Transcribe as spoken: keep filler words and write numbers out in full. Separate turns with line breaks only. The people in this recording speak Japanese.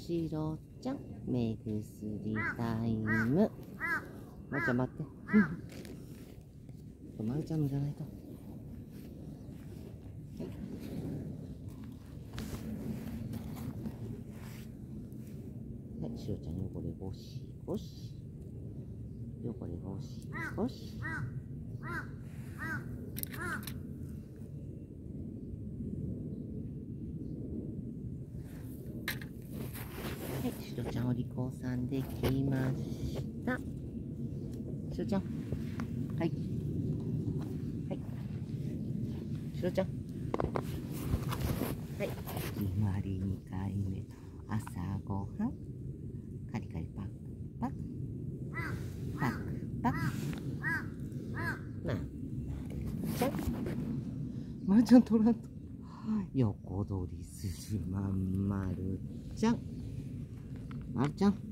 しろちゃん、目薬タイム。まるちゃん待って。まるちゃんのじゃないと。はい、しろちゃん汚れゴシゴシ。汚れゴシゴシ。はい、しろちゃんお利口さんできました。しろちゃん。はい。はい。しろちゃん。はい。決まりにかいめ。朝ごはん。カリカリパクパク。パクパク。なあ。ちゃん。まるちゃん取らんと。横取りするまんまるちゃん。まるちゃん。